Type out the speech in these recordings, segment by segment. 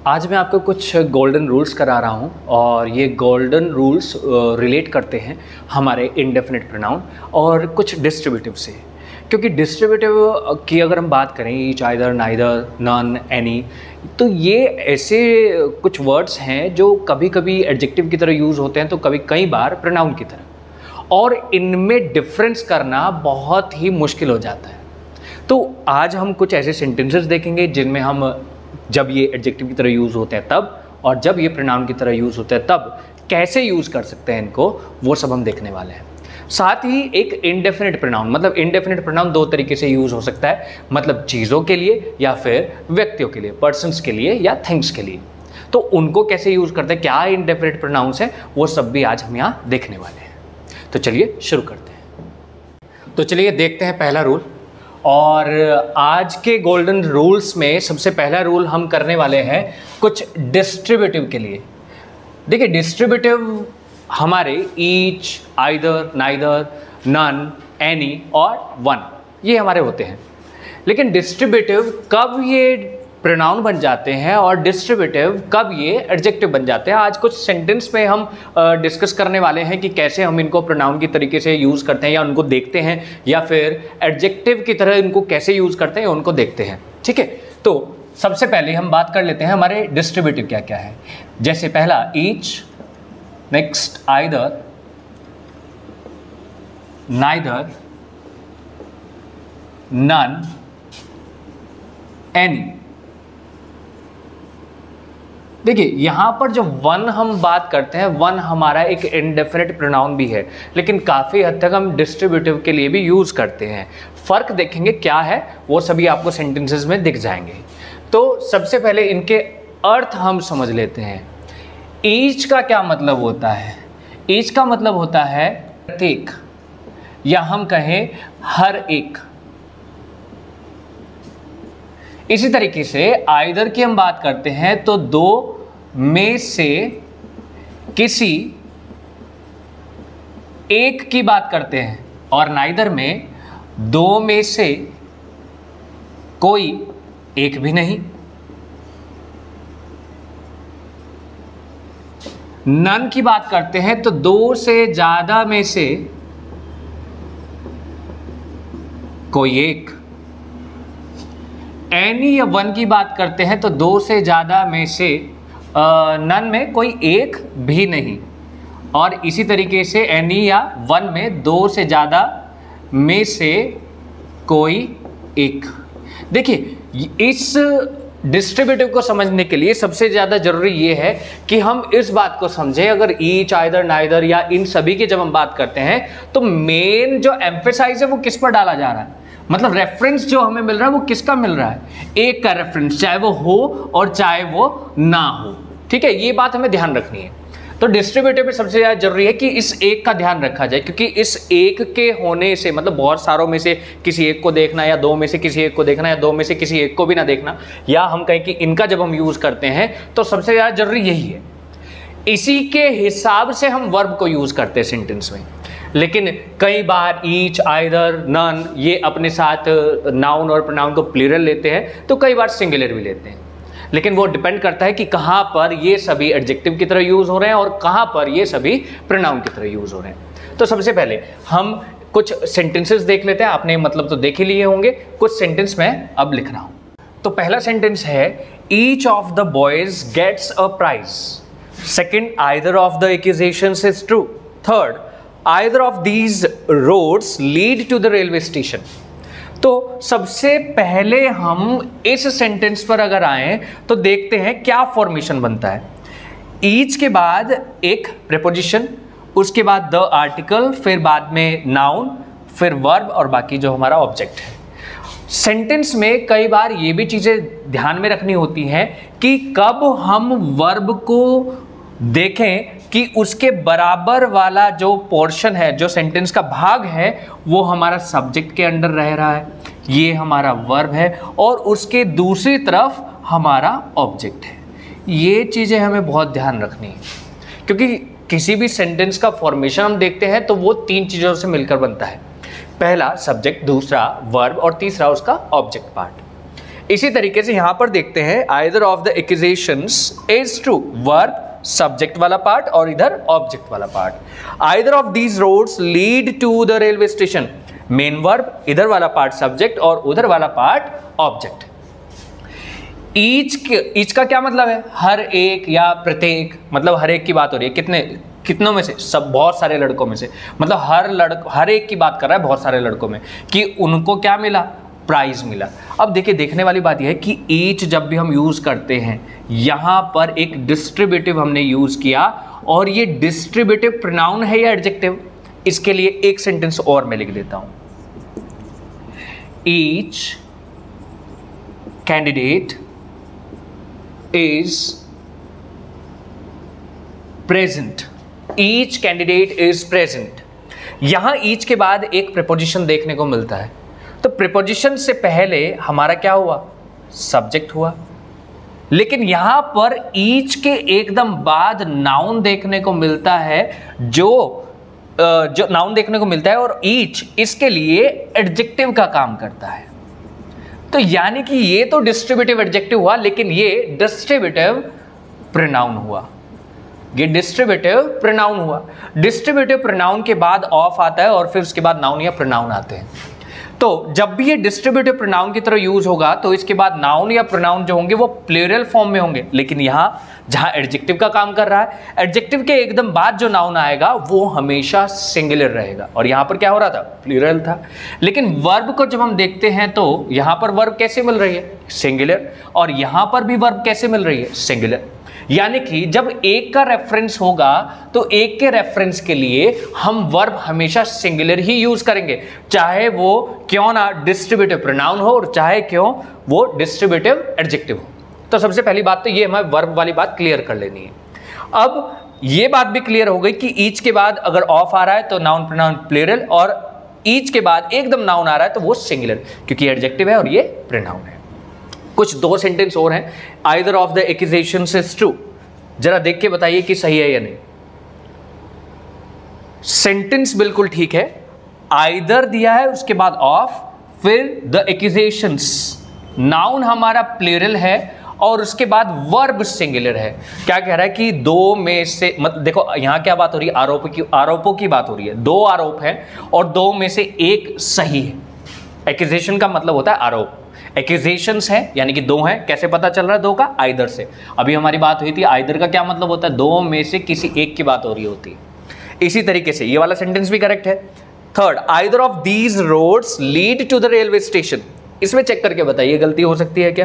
आज मैं आपको कुछ गोल्डन रूल्स करा रहा हूँ और ये गोल्डन रूल्स रिलेट करते हैं हमारे इंडेफिनिट प्रोनाउन और कुछ डिस्ट्रीब्यूटिव से। क्योंकि डिस्ट्रीब्यूटिव की अगर हम बात करें each, either, neither, none, any, तो ये ऐसे कुछ वर्ड्स हैं जो कभी कभी एडजेक्टिव की तरह यूज़ होते हैं तो कभी कई बार प्रोनाउन की तरह, और इनमें डिफरेंस करना बहुत ही मुश्किल हो जाता है। तो आज हम कुछ ऐसे सेंटेंसेस देखेंगे जिनमें हम जब ये एडजेक्टिव की तरह यूज़ होते हैं तब, और जब ये प्रोनाउन की तरह यूज़ होते हैं तब कैसे यूज़ कर सकते हैं इनको, वो सब हम देखने वाले हैं। साथ ही एक इंडेफिनिट प्रोनाउन, मतलब इंडेफिनिट प्रोनाउन दो तरीके से यूज़ हो सकता है, मतलब चीज़ों के लिए या फिर व्यक्तियों के लिए, पर्सन्स के लिए या थिंग्स के लिए। तो उनको कैसे यूज़ करते हैं, क्या इंडेफिनिट प्रोनाउंस है, वो सब भी आज हम यहाँ देखने वाले हैं। तो चलिए शुरू करते हैं। तो चलिए देखते हैं पहला रूल। और आज के गोल्डन रूल्स में सबसे पहला रूल हम करने वाले हैं कुछ डिस्ट्रीब्यूटिव के लिए। देखिए डिस्ट्रीब्यूटिव हमारे each, either, neither, none, any और वन, ये हमारे होते हैं। लेकिन डिस्ट्रीब्यूटिव कब ये प्रोनाउन बन जाते हैं और डिस्ट्रीब्यूटिव कब ये एडजेक्टिव बन जाते हैं, आज कुछ सेंटेंस में हम डिस्कस करने वाले हैं कि कैसे हम इनको प्रोनाउन की तरीके से यूज़ करते हैं या उनको देखते हैं, या फिर एडजेक्टिव की तरह इनको कैसे यूज़ करते हैं उनको देखते हैं। ठीक है, तो सबसे पहले हम बात कर लेते हैं हमारे डिस्ट्रीब्यूटिव क्या क्या है। जैसे पहला each, next either, neither, none, any. देखिए यहाँ पर जो वन हम बात करते हैं, वन हमारा एक इंडेफिनिट प्रोनाउन भी है, लेकिन काफ़ी हद तक हम डिस्ट्रीब्यूटिव के लिए भी यूज़ करते हैं। फ़र्क देखेंगे क्या है वो सभी आपको सेंटेंसेस में दिख जाएंगे। तो सबसे पहले इनके अर्थ हम समझ लेते हैं। ईच का क्या मतलब होता है? ईच का मतलब होता है प्रत्येक, या हम कहें हर एक। इसी तरीके से आइदर की हम बात करते हैं तो दो में से किसी एक की बात करते हैं, और नाइदर में दो में से कोई एक भी नहीं। नन की बात करते हैं तो दो से ज्यादा में से कोई एक। एनी या वन की बात करते हैं तो दो से ज़्यादा में से नन में कोई एक भी नहीं। और इसी तरीके से एनी या वन में दो से ज़्यादा में से कोई एक। देखिए इस डिस्ट्रीब्यूटिव को समझने के लिए सबसे ज़्यादा ज़रूरी ये है कि हम इस बात को समझें, अगर ईच, आइदर, नाइदर या इन सभी की जब हम बात करते हैं तो मेन जो एम्फेसाइज है वो किस पर डाला जा रहा है, मतलब रेफरेंस जो हमें मिल रहा है वो किसका मिल रहा है, एक का रेफरेंस, चाहे वो हो और चाहे वो ना हो। ठीक है, ये बात हमें ध्यान रखनी है। तो डिस्ट्रीब्यूटिव में सबसे ज़्यादा जरूरी है कि इस एक का ध्यान रखा जाए, क्योंकि इस एक के होने से मतलब बहुत सारों में से किसी एक को देखना, या दो में से किसी एक को देखना, या दो में से किसी एक को भी ना देखना, या हम कहें कि इनका जब हम यूज़ करते हैं तो सबसे ज़्यादा जरूरी यही है। इसी के हिसाब से हम वर्ब को यूज़ करते हैं सेंटेंस में। लेकिन कई बार ईच, आइदर, नन ये अपने साथ नाउन और प्रोनाउन को प्लूरल लेते हैं, तो कई बार सिंगुलर भी लेते हैं। लेकिन वो डिपेंड करता है कि कहाँ पर ये सभी एडजेक्टिव की तरह यूज़ हो रहे हैं और कहाँ पर ये सभी प्रोनाउन की तरह यूज़ हो रहे हैं। तो सबसे पहले हम कुछ सेंटेंसेस देख लेते हैं। आपने मतलब तो देख ही लिए होंगे, कुछ सेंटेंस मैं अब लिख रहा हूँ। तो पहला सेंटेंस है each of the boys gets a prize. Second, either of the accusations is true. Third, either of these roads lead to the railway station. तो सबसे पहले हम इस सेंटेंस पर अगर आए तो देखते हैं क्या फॉर्मेशन बनता है। ईच के बाद एक प्रीपोजिशन, उसके बाद द आर्टिकल, फिर बाद में नाउन, फिर वर्ब और बाकी जो हमारा ऑब्जेक्ट है। सेंटेंस में कई बार ये भी चीज़ें ध्यान में रखनी होती हैं कि कब हम वर्ब को देखें कि उसके बराबर वाला जो पोर्शन है, जो सेंटेंस का भाग है, वो हमारा सब्जेक्ट के अंडर रह रहा है, ये हमारा वर्ब है, और उसके दूसरी तरफ हमारा ऑब्जेक्ट है। ये चीज़ें हमें बहुत ध्यान रखनी है, क्योंकि किसी भी सेंटेंस का फॉर्मेशन हम देखते हैं तो वो तीन चीज़ों से मिलकर बनता है। पहला सब्जेक्ट, दूसरा वर्ब और तीसरा उसका ऑब्जेक्ट पार्ट। इसी तरीके से यहां पर देखते हैं either of the accusations is true, verb subject वाला पार्ट और इधर ऑब्जेक्ट वाला part. Either of these roads lead to the railway station, main verb, इधर वाला पार्ट सब्जेक्ट और उधर वाला पार्ट ऑब्जेक्ट। ईच का क्या मतलब है? हर एक या प्रत्येक, मतलब हर एक की बात हो रही है। कितनों में से? सब, बहुत सारे लड़कों में से, मतलब हर एक की बात कर रहा है बहुत सारे लड़कों में कि उनको क्या मिला? प्राइज मिला। अब देखिए, देखने वाली बात यह है कि ईच जब भी हम यूज करते हैं, यहां पर एक डिस्ट्रीब्यूटिव हमने यूज किया और ये डिस्ट्रीब्यूटिव प्रोनाउन है या एडजेक्टिव? इसके लिए एक सेंटेंस और मैं लिख देता हूं। Each candidate is present. Each candidate is present. यहां ईच के बाद एक प्रीपोजिशन देखने को मिलता है, तो प्रीपोजिशन से पहले हमारा क्या हुआ? सब्जेक्ट हुआ। लेकिन यहां पर ईच के एकदम बाद नाउन देखने को मिलता है, जो नाउन देखने को मिलता है, और ईच इसके लिए एडजेक्टिव का काम करता है। तो यानी कि ये तो डिस्ट्रीब्यूटिव एडजेक्टिव हुआ, लेकिन ये डिस्ट्रीब्यूटिव प्रोनाउन हुआ। ये डिस्ट्रीब्यूटिव प्रोनाउन हुआ। डिस्ट्रीब्यूटिव प्रोनाउन के बाद ऑफ आता है और फिर उसके बाद नाउन या प्रोनाउन आते हैं। तो जब भी ये डिस्ट्रीब्यूटिव प्रोनाउन की तरह यूज होगा तो इसके बाद नाउन या प्रोनाउन जो होंगे वो प्लूरल फॉर्म में होंगे। लेकिन यहां जहां एडजेक्टिव का काम कर रहा है, एडजेक्टिव के एकदम बाद जो नाउन आएगा वो हमेशा सिंगुलर रहेगा, और यहां पर क्या हो रहा था? प्लूरल था। लेकिन वर्ब को जब हम देखते हैं तो यहां पर वर्ब कैसे मिल रही है? सिंगुलर। और यहां पर भी वर्ब कैसे मिल रही है? सिंगुलर। यानी कि जब एक का रेफरेंस होगा तो एक के रेफरेंस के लिए हम वर्ब हमेशा सिंगुलर ही यूज करेंगे, चाहे वो क्यों ना डिस्ट्रीब्यूटिव प्रोनाउन हो और चाहे क्यों वो डिस्ट्रीब्यूटिव एडजेक्टिव हो। तो सबसे पहली बात तो ये हमें वर्ब वाली बात क्लियर कर लेनी है। अब ये बात भी क्लियर हो गई कि ईच के बाद अगर ऑफ आ रहा है तो नाउन प्रोनाउन प्लूरल, और ईच के बाद एकदम नाउन आ रहा है तो वो सिंगुलर, क्योंकि एडजेक्टिव है और ये प्रोनाउन है। कुछ दो सेंटेंस और हैं। Either of the accusations is true, जरा देख के बताइए कि सही है या नहीं। सेंटेंस बिल्कुल ठीक है, आइदर दिया है उसके बाद ऑफ, फिर द एक्यूजेशंस, नाउन हमारा प्लूरल है और उसके बाद वर्ब सिंगुलर है। क्या कह रहा है कि दो में से, मतलब देखो यहां क्या बात हो रही है? आरोपों की बात हो रही है। दो आरोप हैं और दो में से एक सही है। एक्यूजेशन का मतलब होता है आरोप, एक्यूजेशंस है यानी कि दो हैं। कैसे पता चल रहा है दो का? आइदर से। अभी हमारी बात हुई थी आइदर का क्या मतलब होता है? दो में से किसी एक की बात हो रही होती है। इसी तरीके से ये वाला सेंटेंस भी करेक्ट है। Third, either of these roads lead to the railway station. इसमें चेक करके बताइए गलती हो सकती है क्या?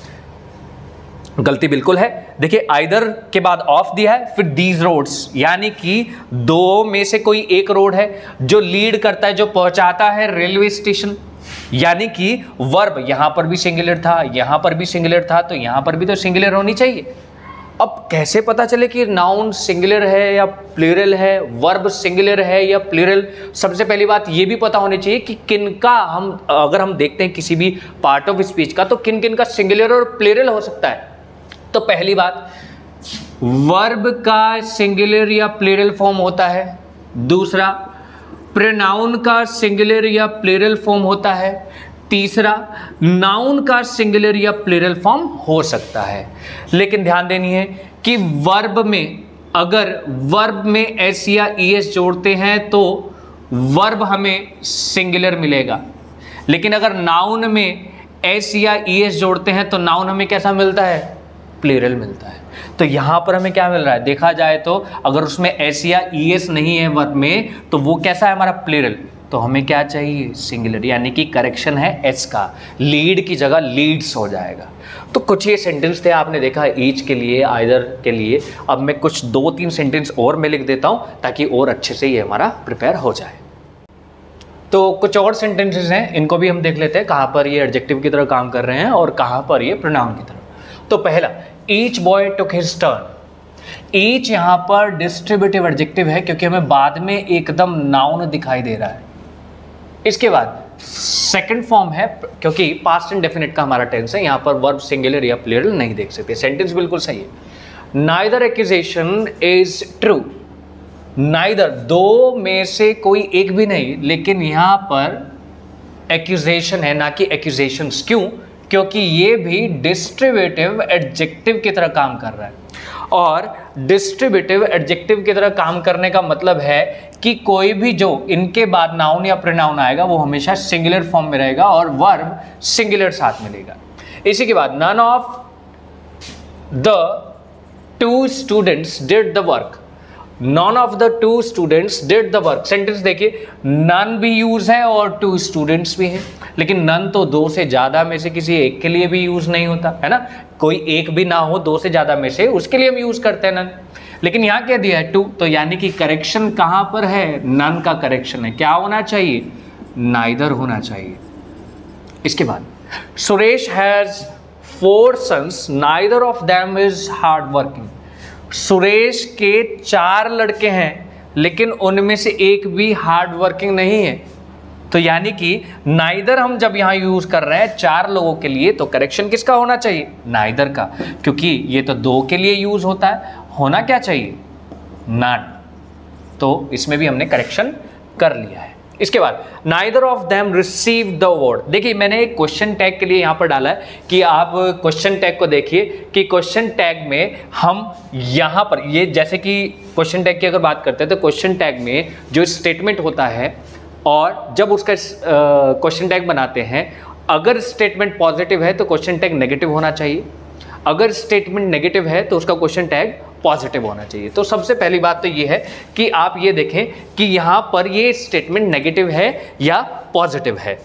गलती बिल्कुल है। देखिए आइदर के बाद ऑफ दिया है, फिर दीज रोड्स, यानी कि दो में से कोई एक रोड है जो लीड करता है, जो पहुंचाता है रेलवे स्टेशन। यानी कि वर्ब यहां पर भी सिंगुलर था, यहां पर भी सिंगुलर था, तो यहां पर भी तो सिंगुलर होनी चाहिए। अब कैसे पता चले कि नाउन सिंगुलर है या प्लूरल है, वर्ब सिंगुलर है या प्लूरल? सबसे पहली बात ये भी पता होनी चाहिए कि किनका हम, अगर हम देखते हैं किसी भी पार्ट ऑफ स्पीच का, तो किन किन का सिंगुलर और प्लूरल हो सकता है। तो पहली बात, वर्ब का सिंगुलर या प्लूरल फॉर्म होता है। दूसरा, प्रोनाउन का सिंगुलर या प्लूरल फॉर्म होता है। तीसरा, नाउन का सिंगुलर या प्लूरल फॉर्म हो सकता है। लेकिन ध्यान देनी है कि वर्ब में, अगर वर्ब में एस या ईएस जोड़ते हैं तो वर्ब हमें सिंगुलर मिलेगा, लेकिन अगर नाउन में एस या ईएस जोड़ते हैं तो नाउन हमें कैसा मिलता है? प्लूरल मिलता है। तो यहां पर हमें क्या मिल रहा है? देखा जाए तो अगर उसमें एस या ईएस नहीं है वर्ब में, तो वो कैसा है हमारा? प्लूरल। तो हमें क्या चाहिए? सिंगुलर, यानी कि करेक्शन है एस का, लीड की जगह लीड्स हो जाएगा। तो कुछ ये सेंटेंस थे, आपने देखा ईच के लिए, आइदर के लिए। अब मैं कुछ 2-3 सेंटेंस और मैं लिख देता हूं ताकि और अच्छे से ये हमारा प्रिपेयर हो जाए। तो कुछ और सेंटेंसेस हैं, इनको भी हम देख लेते हैं कहां पर ये एडजेक्टिव की तरह काम कर रहे हैं और कहां पर ये प्रोनाउन की तरह। तो पहला, each boy took his turn. Each यहां पर डिस्ट्रीब्यूटिव एडजेक्टिव है क्योंकि हमें बाद में एकदम नाउन दिखाई दे रहा है। इसके बाद सेकंड फॉर्म है, क्योंकि पास्ट इंडेफिनिट का हमारा टेंस है, यहां पर वर्ब सिंगुलर या प्लूरल नहीं देख सकते। सेंटेंस बिल्कुल सही है। Neither accusation is true. Neither, दो में से कोई एक भी नहीं, लेकिन यहां पर एक्यूजेशन है ना कि एक्यूजेशंस। क्यों? क्योंकि ये भी डिस्ट्रीब्यूटिव एडजेक्टिव की तरह काम कर रहा है। और डिस्ट्रीब्यूटिव एडजेक्टिव की तरह काम करने का मतलब है कि कोई भी जो इनके बाद नाउन या प्रोनाउन आएगा वो हमेशा सिंगुलर फॉर्म में रहेगा और वर्ब सिंगुलर साथ मिलेगा। इसी के बाद none of the two students did the work. None of the two students did the work. Sentence देखिए, नन भी यूज है और टू स्टूडेंट्स भी है, लेकिन नन तो दो से ज्यादा में से किसी एक के लिए भी यूज नहीं होता है ना। कोई एक भी ना हो दो से ज्यादा में से, उसके लिए हम यूज करते हैं नन। लेकिन यहां क्या दिया है, टू, तो यानी कि करेक्शन कहां पर है, नन का करेक्शन है। क्या होना चाहिए, नाइदर होना चाहिए। इसके बाद Suresh has 4 sons, neither of them is hard working। Suresh के 4 लड़के हैं लेकिन उनमें से एक भी हार्ड वर्किंग नहीं है। तो यानी कि नाइदर हम जब यहां यूज कर रहे हैं 4 लोगों के लिए, तो करेक्शन किसका होना चाहिए, नाइदर का, क्योंकि ये तो 2 के लिए यूज होता है। होना क्या चाहिए, नॉट। तो इसमें भी हमने करेक्शन कर लिया है। इसके बाद neither of them receive the award. देखिए मैंने एक क्वेश्चन टैग के लिए यहां पर डाला है कि आप क्वेश्चन टैग को देखिए कि क्वेश्चन टैग में हम यहां पर ये जैसे कि क्वेश्चन टैग की अगर बात करते हैं तो क्वेश्चन टैग में जो स्टेटमेंट होता है और जब उसका क्वेश्चन टैग बनाते हैं, अगर स्टेटमेंट पॉजिटिव है तो क्वेश्चन टैग नेगेटिव होना चाहिए, अगर स्टेटमेंट नेगेटिव है तो उसका क्वेश्चन टैग पॉजिटिव होना चाहिए। तो सबसे पहली बात तो ये है कि आप ये देखें कि यहां पर ये स्टेटमेंट नेगेटिव है या पॉजिटिव है।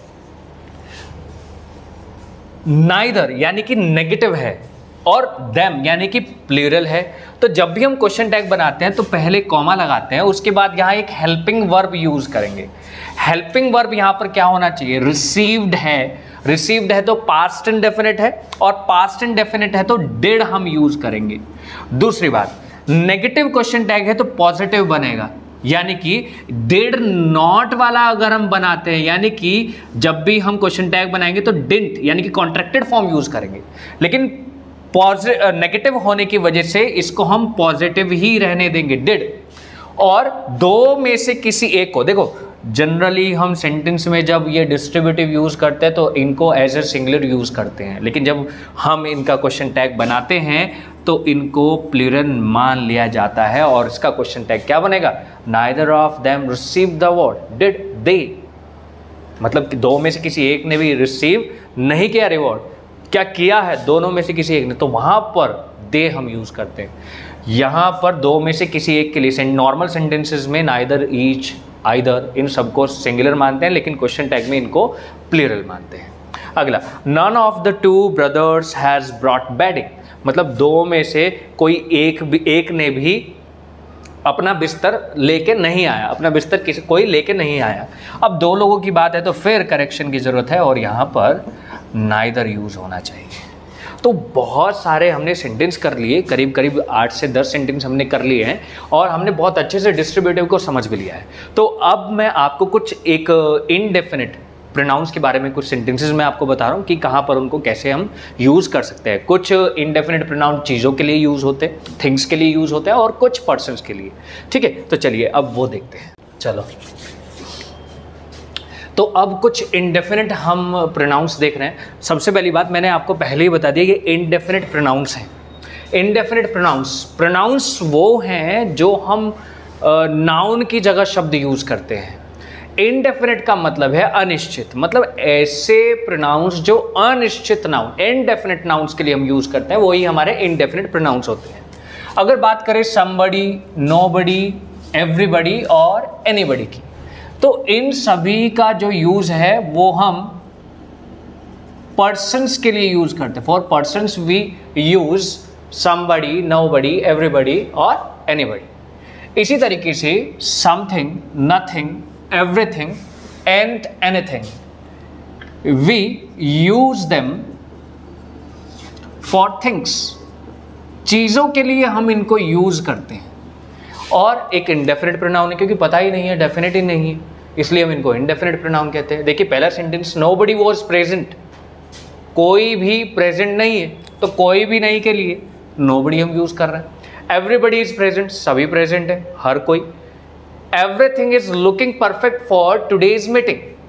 नाइदर यानी कि नेगेटिव है और देम यानी कि प्लूरल है। तो जब भी हम क्वेश्चन टैग बनाते हैं तो पहले कॉमा लगाते हैं, उसके बाद यहां एक हेल्पिंग वर्ब यूज करेंगे। हेल्पिंग वर्ब यहां पर क्या होना चाहिए, रिसीव्ड है। रिसीव्ड है तो पास्ट इंडेफिनिट है और पास्ट इंडेफिनिट है तो डिड हम यूज करेंगे। दूसरी बात, नेगेटिव क्वेश्चन टैग है तो पॉजिटिव बनेगा, यानी कि डिड नॉट वाला अगर हम बनाते हैं, यानी कि जब भी हम क्वेश्चन टैग बनाएंगे तो डिडंट यानी कि कॉन्ट्रैक्टेड फॉर्म यूज करेंगे, लेकिन नेगेटिव होने की वजह से इसको हम पॉजिटिव ही रहने देंगे, डिड। और 2 में से किसी एक को, देखो जनरली हम सेंटेंस में जब ये डिस्ट्रीब्यूटिव यूज करते हैं तो इनको एज ए सिंगुलर यूज करते हैं, लेकिन जब हम इनका क्वेश्चन टैग बनाते हैं तो इनको प्लूरल मान लिया जाता है और इसका क्वेश्चन टैग क्या बनेगा, neither of them receive the award did they. मतलब कि 2 में से किसी एक ने भी रिसीव नहीं किया रिवॉर्ड, क्या किया है, दोनों में से किसी एक ने, तो वहां पर दे हम यूज करते हैं। यहां पर 2 में से किसी एक के लिए नॉर्मल सेंटेंसेस में नाइदर, ईच, आइदर इन सबको सिंगुलर मानते हैं, लेकिन क्वेश्चन टैग में इनको प्लूरल मानते हैं। अगला, none of the 2 brothers has brought bedding. मतलब 2 में से कोई एक ने भी अपना बिस्तर लेके नहीं आया, अपना बिस्तर कोई लेके नहीं आया। अब 2 लोगों की बात है तो फिर करेक्शन की जरूरत है और यहाँ पर नाइदर यूज होना चाहिए। तो बहुत सारे हमने सेंटेंस कर लिए, करीब करीब 8 से 10 सेंटेंस हमने कर लिए हैं और हमने बहुत अच्छे से डिस्ट्रीब्यूटिव को समझ भी लिया है। तो अब मैं आपको कुछ एक इनडेफिनिट प्रोनाउंस के बारे में कुछ सेंटेंसेस मैं आपको बता रहा हूँ कि कहाँ पर उनको कैसे हम यूज़ कर सकते हैं। कुछ इनडेफिनिट प्रोनाउन चीज़ों के लिए यूज़ होते हैं, थिंग्स के लिए यूज़ होते हैं और कुछ पर्सन्स के लिए। ठीक है, तो चलिए अब वो देखते हैं। चलो, तो अब कुछ इनडेफिनिट हम प्रोनाउंस देख रहे हैं। सबसे पहली बात मैंने आपको पहले ही बता दिया कि इनडेफिनिट प्रोनाउंस हैं। इनडेफिनिट प्रोनाउंस वो हैं जो हम नाउन की जगह शब्द यूज़ करते हैं। इनडेफिनिट का मतलब है अनिश्चित, मतलब ऐसे प्रोनाउंस जो अनिश्चित नाउन, इनडेफिनिट नाउन्स के लिए हम यूज़ करते हैं, वही हमारे इनडेफिनिट प्रोनाउंस होते हैं। अगर बात करें समबडी, नोबडी, एवरीबडी और एनीबडी की, तो इन सभी का जो यूज है वो हम पर्सन्स के लिए यूज करते हैं। For persons we use somebody, nobody, everybody और एनीबडी। इसी तरीके से something, nothing, everything and anything we use them for things. चीजों के लिए हम इनको यूज करते हैं। और एक इंडेफिनिट प्रोनाउन है क्योंकि पता ही नहीं है, डेफिनेट ही नहीं है, इसलिए हम इनको इंडेफिनिट प्रोनाउन कहते हैं। देखिए पहला सेंटेंस, नोबडी वॉज प्रेजेंट, कोई भी प्रेजेंट नहीं है, तो कोई भी नहीं के लिए नोबडी हम यूज कर रहे हैं। एवरीबडी इज प्रेजेंट, सभी प्रेजेंट है, हर कोई। Everything is looking perfect for today's meeting,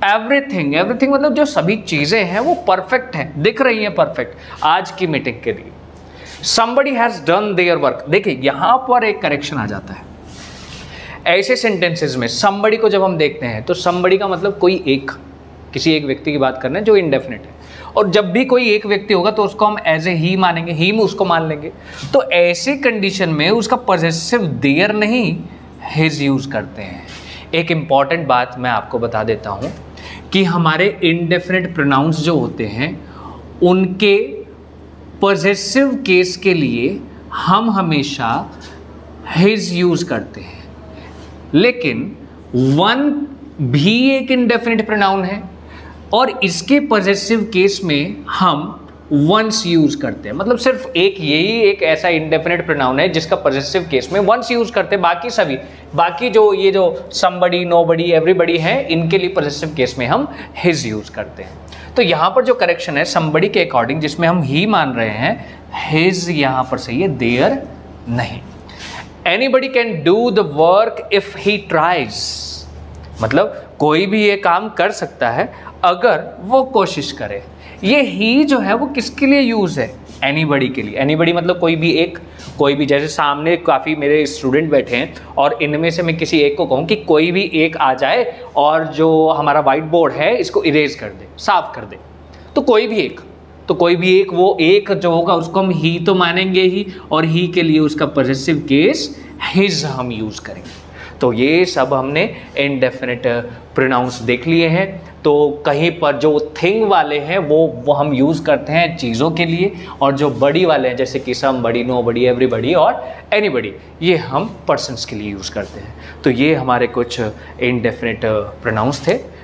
everything, everything मतलब जो सभी चीज़ें हैं वो परफेक्ट हैं, दिख रही हैं परफेक्ट आज की मीटिंग के लिए। somebody has done their work। देखिए यहाँ पर एक करेक्शन आ जाता है ऐसे सेंटेंसेस में। somebody को जब हम देखते हैं तो somebody का मतलब कोई एक, किसी एक व्यक्ति की बात कर रहे हैं जो इंडेफिनिट है, और जब भी कोई एक व्यक्ति होगा तो उसको हम एज ए ही मानेंगे, ही में उसको मान लेंगे। तो ऐसे कंडीशन में उसका पॉजेसिव देयर नहीं हिज यूज करते हैं। एक इंपॉर्टेंट बात मैं आपको बता देता हूँ कि हमारे इंडेफिनिट प्रोनाउंस जो होते हैं उनके पॉजेसिव केस के लिए हम हमेशा हिज यूज करते हैं, लेकिन वन भी एक इंडेफिनिट प्रोनाउन है और इसके पॉजेसिव केस में हम वंस यूज करते हैं। मतलब सिर्फ एक यही एक ऐसा इंडेफिनिट प्रोनाउन है जिसका पॉजेसिव केस में वंस यूज करते हैं, बाकी सभी बाकी जो ये जो समबडी, नोबडी, एवरीबडी है इनके लिए पॉजेसिव केस में हम हिज यूज करते हैं। तो यहाँ पर जो करेक्शन है समबडी के अकॉर्डिंग जिसमें हम ही मान रहे हैं, हिज यहाँ पर सही है, देयर नहीं। Anybody can do the work if he tries, मतलब कोई भी ये काम कर सकता है अगर वो कोशिश करे। ये ही जो है वो किसके लिए यूज है? एनीबडी के लिए। एनीबडी मतलब कोई भी एक, कोई भी, जैसे सामने काफ़ी मेरे स्टूडेंट बैठे हैं और इनमें से मैं किसी एक को कहूँ कि कोई भी एक आ जाए और जो हमारा वाइट बोर्ड है इसको इरेज कर दे, साफ कर दे, तो कोई भी एक, तो कोई भी एक, वो एक जो होगा उसको हम ही तो मानेंगे ही, और ही के लिए उसका पॉजेसिव केस हिज हम यूज करेंगे। तो ये सब हमने इनडेफिनिट प्रोनाउंस देख लिए हैं। तो कहीं पर जो थिंग वाले हैं वो हम यूज़ करते हैं चीज़ों के लिए, और जो बड़ी वाले हैं जैसे कि समबडी, नोबडी, एवरीबडी और एनीबडी, ये हम पर्सन्स के लिए यूज़ करते हैं। तो ये हमारे कुछ इनडेफिनिट प्रोनाउंस थे।